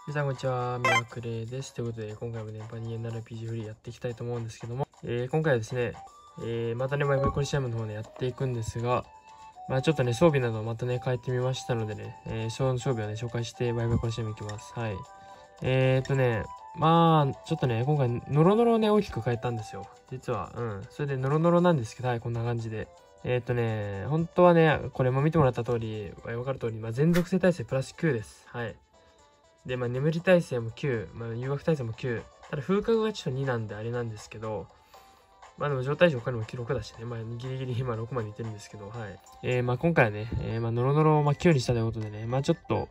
皆さんこんにちは、ミラクレです。ということで、今回もね、バニー NRPG フリーやっていきたいと思うんですけども、今回はですね、またね、ワイワイコリシアムの方ね、やっていくんですが、ちょっとね、装備などをまたね、変えてみましたのでね、装備をね、紹介してワイワイコリシアムいきます。はい。ちょっとね、今回、ノロノロをね、大きく変えたんですよ。実は、それでノロノロなんですけど、はい、こんな感じで。本当はね、これも見てもらった通り、わかる通り、全属性耐性プラス9です。はい。で、眠り耐性も9、誘惑耐性も9。ただ、風格がちょっと2なんであれなんですけど、でも状態上他にも6だしね、ギリギリ今6までいってるんですけど、はい。今回はね、ノロノロを9にしたということでね、ちょっと、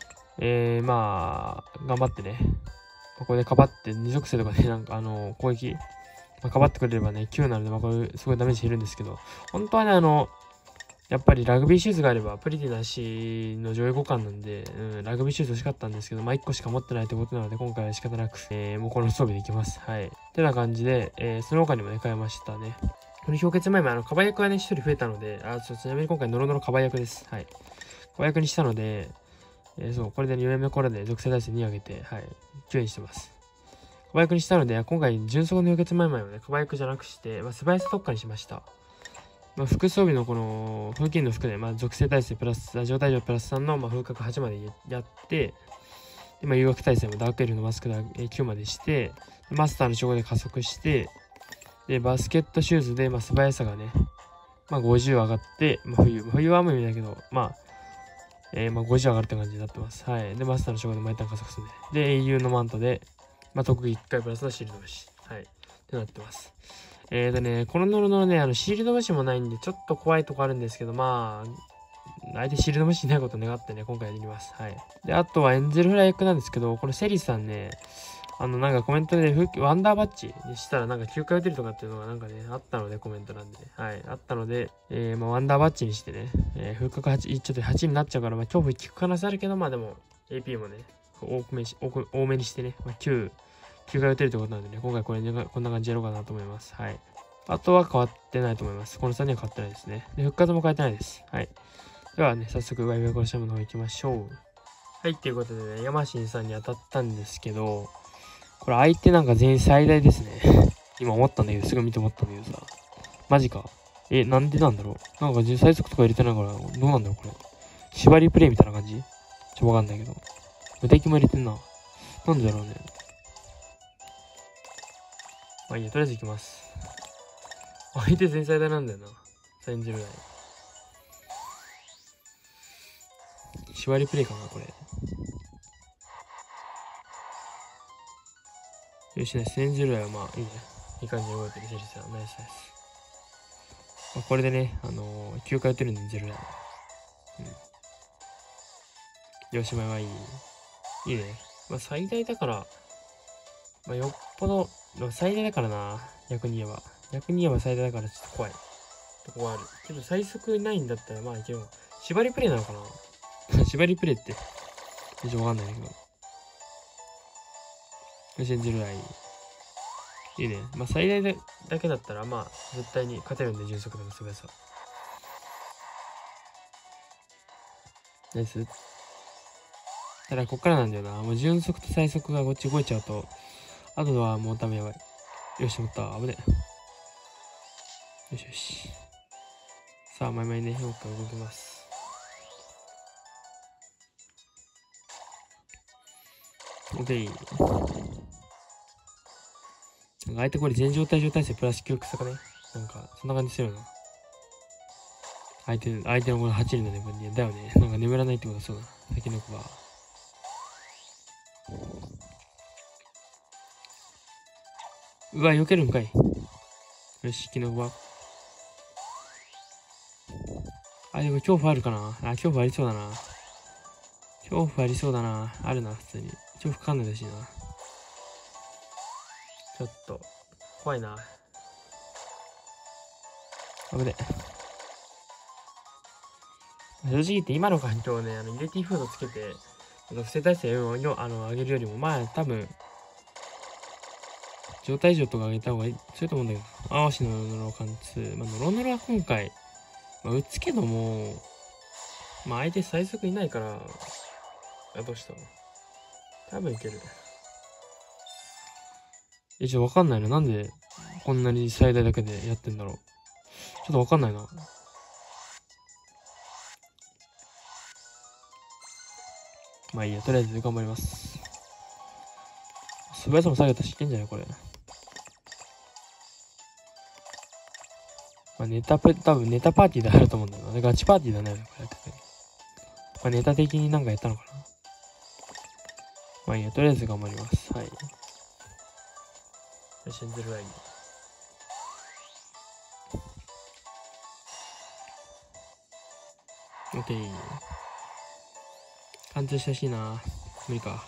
頑張ってね、ここでかばって二属性とかね、攻撃、かばってくれればね、9なので、これすごいダメージ減るんですけど、本当はね、やっぱりラグビーシューズがあれば、プリティなしの上位互換なんで、ラグビーシューズ欲しかったんですけど、1個しか持ってないってことなので、今回は仕方なく、もうこの装備でいきます。はい。ってな感じで、その他にもね、変えましたね。この氷結前もカバ役がね、1人増えたので、ちなみに今回ノロノロカバ役です。はい。カバ役にしたので、これで4連目コラで属性耐性2上げて、はい、9にしてます。カバ役にしたので、今回純速の氷結前々をね、カバ役じゃなくして、素早さ特化にしました。副装備のこの風琴の服で、属性耐性プラス、状態上プラス3の、風格8までやって、で、誘惑耐性もダークエルのマスクで9までして、マスターの称号で加速して、で、バスケットシューズで、素早さがね、50上がって、冬はあんまり見ないけど、50上がるって感じになってます。はい。で、マスターの称号で毎ターン加速するんで。で、英雄のマントで、特技1回プラスのシールド虫。はい。ってなってます。このノロノロね、シールド無視もないんで、ちょっと怖いとこあるんですけど、相手シールド無視しないことを願ってね、今回やります。はい。で、あとはエンゼルフライ役なんですけど、このセリさんね、コメントで、ワンダーバッジにしたら9回打てるとかっていうのがあったので、コメント欄で。はい。あったので、ワンダーバッジにしてね、風格8、ちょっと8になっちゃうから、恐怖効く可能性あるけど、でも、AP もね、多めにしてね、9回打てるってことなんでね、今回こんな感じでやろうかなと思います。はい。あとは変わってないと思います。この3人は変わってないですね。で、復活も変えてないです。はい。ではね、早速、ワイワイコロシアムの方行きましょう。はい、ということでね、ヤマシンさんに当たったんですけど、これ相手全員最大ですね。今思ったんだけど、すぐ見て思ったんだけどさ。マジか。なんでなんだろう。最速とか入れてないから、どうなんだろう、これ。縛りプレイみたいな感じわかんないけど。無敵も入れてんな。なんでだろうね。いいや、とりあえず行きます。相手全最大なんだよな。30ぐらい。縛りプレイかな、これ。よしね、1000ぐらいはいいね。いい感じで動いてる、セリさん。ナイスナイス。これでね、9回打てるんで、0台。よしまいはいい。いいね。最大だから、よっぽど、最大だからな。逆に言えば。最大だからちょっと怖い。とこはある。けど最速ないんだったらいける。縛りプレイなのかな縛りプレイって、全然わかんないんだけど。よし、0台。いいね。最大だけだったら、絶対に勝てるんで、純速でもすべさ。ナイス。ただ、こっからなんだよな。もう純速と最速がこっち動いちゃうと、あとはもうダメやばい。よし、持った。危ね。よしよし。さあ、前々ね、評価動きます。OK。相手これ全状態状態性プラス9草かね。そんな感じするよな。相手のこの8人の眠りだよね。眠らないってことそうだ。先の子が。うわ、避けるんかい。よし、昨日は。でも恐怖あるかな。恐怖ありそうだな。恐怖ありそうだな。あるな、普通に。恐怖かんないだしな。ちょっと、怖いな。危ね。正直言って今の環境をね、イレティフードつけて、不正耐性を上げるよりも、多分、状態上とか上げた方がいい、そうと思うんだけど、青しのノロノロ貫通。ノロノロは今回、打つけども、相手最速いないから、どうしたの多分いける。ちょっとわかんないな。なんでこんなに最大だけでやってんだろう。ちょっとわかんないな。まあいいや、とりあえず頑張ります。素早さも下げたしいけんじゃないこれ。まあ多分ネタパーティーであると思うんだよな。ガチパーティーだね、これ。まあネタ的になんかやったのかな。まあいいや、とりあえず頑張ります。はい。シンゼルライン。オッケー。貫通してほしいな。無理か。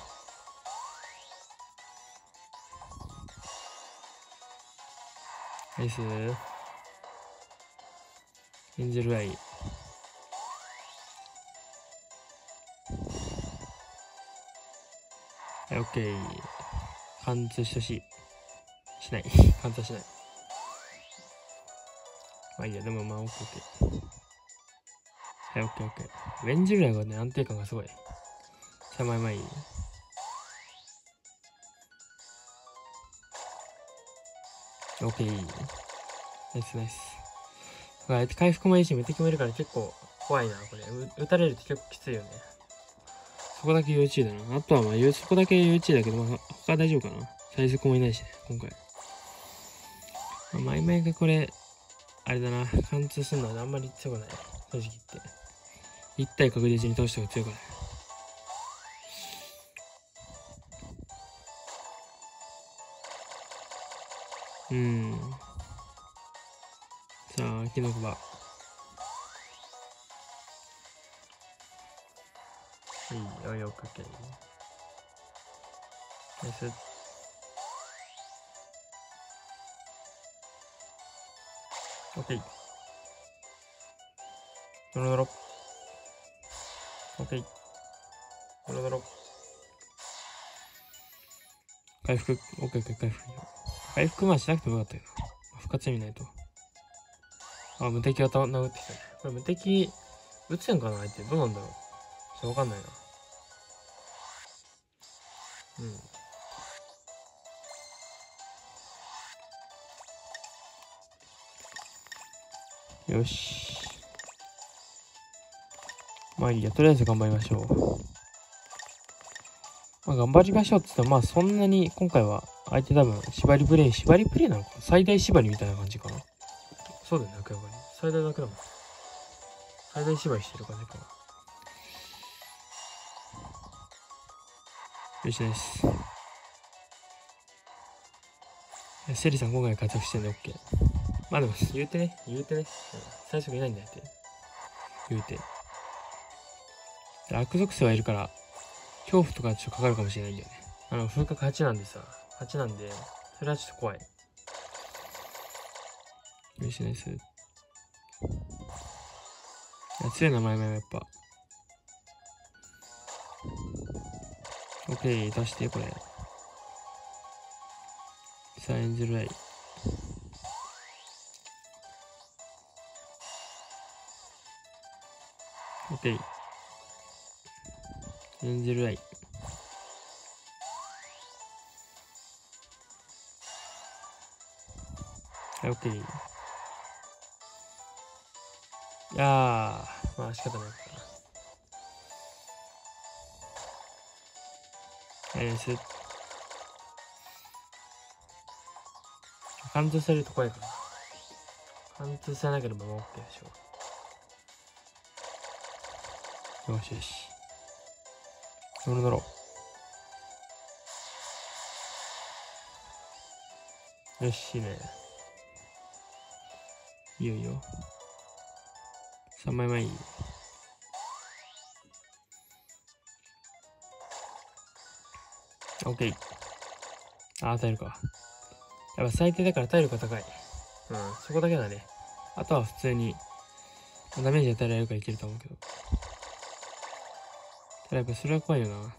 ナイス。エンジェルアイ。はい、オッケー。貫通してほしい。しない。貫通しない。まあいいや、でもまあ、オッケーオッケー。はい、オッケーオッケー。エンジェルアイがね、安定感がすごい。さあ、まあまあいい。オッケー。ナイスナイス。相手回復もいいし、無敵もいるから結構怖いな、これ。撃たれると結構きついよね。そこだけ要注意だな。あとはまあ、そこだけ要注意だけど、まあ、他は大丈夫かな。最速もいないしね、今回。まあ、マイマイがこれ、あれだな、貫通するのはあんまり強くない。正直言って。一体確実に倒した方が強くない。さあ、キノコバ。いいよ、よくけん。ナイス。オッケー。ドロドロ。オッケー。ドロドロ。回復。オッケー、回復。回復まあしなくてもよかったけど。復活見ないと。あ、無敵が殴ってきたね。これ無敵、撃つんかな相手。どうなんだろう。ちょっとわかんないな。よし。まあいいや、とりあえず頑張りましょう。まあ頑張りましょうって言ったら、まあそんなに今回は相手多分縛りプレイなのか最大縛りみたいな感じかな。そうだよね、明らかに。最大だけだもん。最大縛りしてる感じかな。よしです。セリさん今回活躍してんで OK。まあでも言うてね、最初いないんだよって。言うて。悪属性はいるから、恐怖とかちょっとかかるかもしれないんだよね。風格8なんでさ、8なんで、それはちょっと怖い。よしです。強いな、前々やっぱ。OK、出して、これ。さあ、エンジェルアイ。OK。エンジェルアイ。はい、OK。いやー、まあ仕方ないかな。はい、です。貫通されると怖いから。貫通されなければ OK でしょ。よしよし。乗ろう。よし、いいね。いいよいいよ。3枚前いい。OK。あ、耐えるか。やっぱ最低だから体力が高い。そこだけだね。あとは普通に、ダメージ与えられるからいけると思うけど。ただやっぱそれは怖いよな。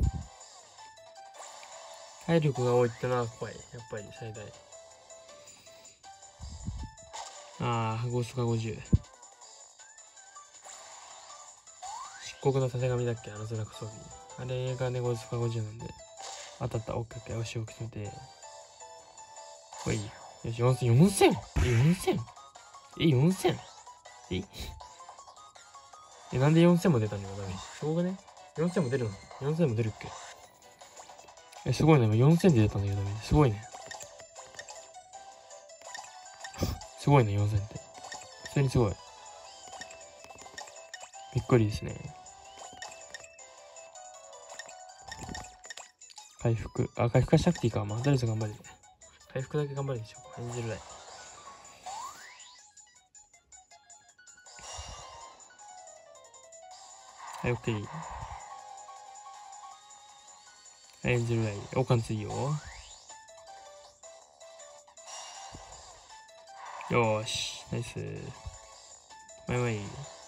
体力が多いってのは怖い。やっぱり最大。ゴーストが50。漆黒のたてがみだっけズラク装備。あれがね、ゴーストが50なんで。 当たった。オッケーオッケー。よし、よく決めて。ほい。よし、4000。4000。4000。なんで4000も出たのよ、ダメージ。すごくね。4000も出るの ?4000 も出るっけ。すごいね。4000で出たんだけど、ダメージ。すごいね。すごいね、4000って。普通にすごい。びっくりですね。回復。回復はしなくていいか。まあ、とりあえず頑張る。回復だけ頑張るでしょ。演じるだい。はい、オッケー。演じるだい。おかんついよ。よーし。ナイス。まいまい。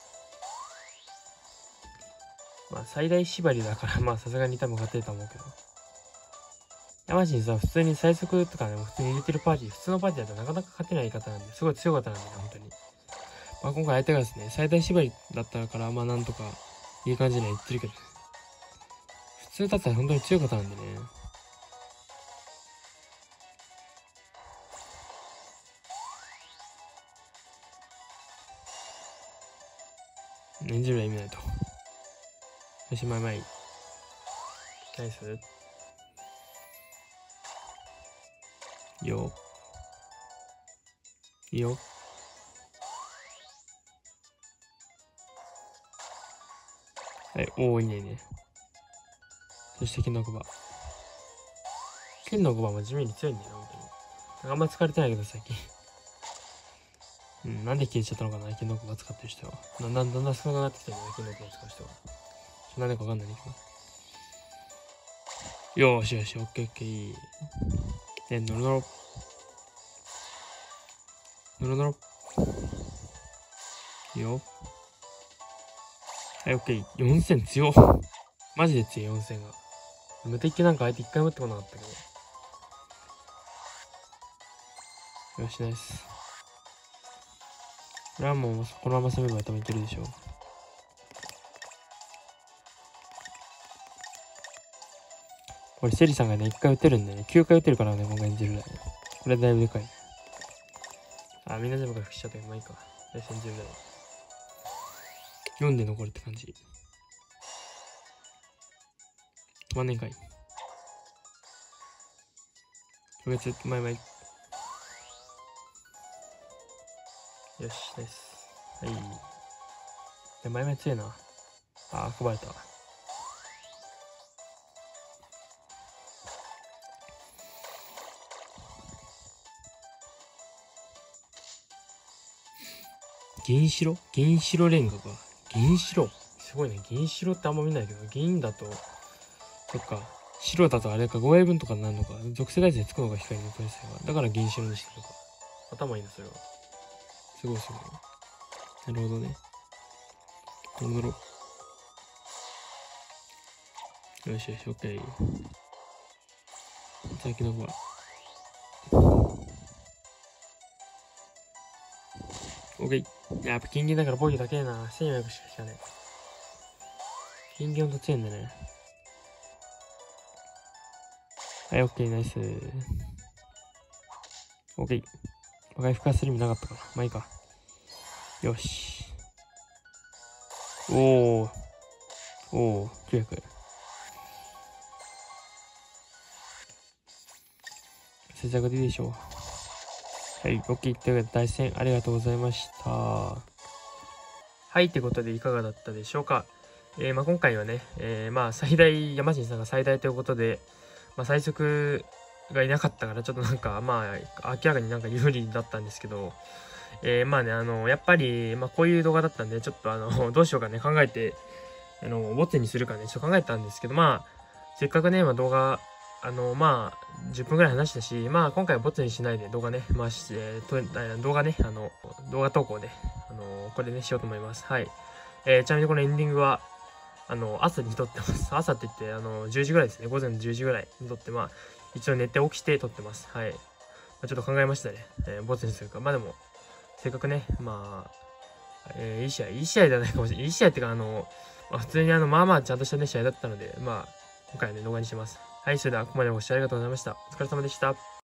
まあ、最大縛りだから、まあ、さすがに多分勝てると思うけど。山地にさ、普通に最速とかね、普通に入れてるパーティー、普通のパーティーだとなかなか勝てない方なんで、すごい強かったなんでね、本当に。まあ、今回相手がですね、最大縛りだったから、まあ、なんとか、いい感じには言ってるけど、ね、普通だったら本当に強い方なんでね。演じるは意味ないと。よし、まいまい。ナイス。いいよ。いいよ。はい、おー、いいね、いいね。そして、金の小判。金の小判も地味に強いんだよな、本当に。あんま疲れてないけど、最近。なんで消えちゃったのかな、金の小判使ってる人は。だんだん少なくなってきてるね、金の小判使う人は。なんでかわかんないけど。よーしよし、オッケーオッケー、いい。で、ノロノロ。ノロノロ。いいよ。はい、オッケー。4000強っ。マジで強い、4000が。無敵なんか相手一回も打ってこなかったけど。よし、ナイス。これはもう、このまま攻めれば多分いけるでしょう。これ、セリさんがね、1回打てるんでね、9回打てるからね、今回演じるね。これだいぶでかい。みんな全部回復しちゃったけど、まあいいか。よし、演じるね。4で残るって感じ。止まんねんかい。特別、前々。よし、ナイス。はい。前々強いな。運ばれた。銀白レンガか。銀白。すごいね。銀白ってあんま見ないけど、銀だと、そっか。白だとあれか、5英分とかになるのか。属性大事でつくのが光の取り性が。だから銀白にしてるのか。頭いいな、それは。すごいすごい。なるほどね。乗ろう。よしよし、オッケー。先の子は。オッケー。やっぱ金銀だから防御だけやな。1400しか引かない。金銀ほんと強いんだね。はい、オッケー、ナイス。オッケー。回復する意味なかったかな。まあいいか。よし。おー、900。節約でいいでしょう。はい、OK。というわけで、対戦ありがとうございました。はい、ということで、いかがだったでしょうか。まあ、今回はね、まあ、最大、山人さんが最大ということで、まあ、最速がいなかったから、ちょっとなんか、まあ、明らかになんか有利だったんですけど、まあね、やっぱり、まあ、こういう動画だったんで、ちょっとどうしようかね、考えて、ボツにするかね、ちょっと考えたんですけど、まあ、せっかくね、まあ、動画、まあ、10分くらい話したし、まあ、今回はボツにしないで動画ね、まあ、動画ね、動画投稿で、これね、しようと思います。はい。ちなみにこのエンディングは、朝に撮ってます。朝って言って、10時ぐらいですね。午前の10時ぐらいに撮って、まあ、一応寝て起きて撮ってます。はい。まあ、ちょっと考えましたね。ボツにするか。まあでも、せっかくね、まあ、いい試合じゃないかもしれない。いい試合っていうか、まあ、普通にまあまあちゃんとしたね、試合だったので、まあ、今回はね、動画にします。 はい、それではここまでご視聴ありがとうございました。お疲れ様でした。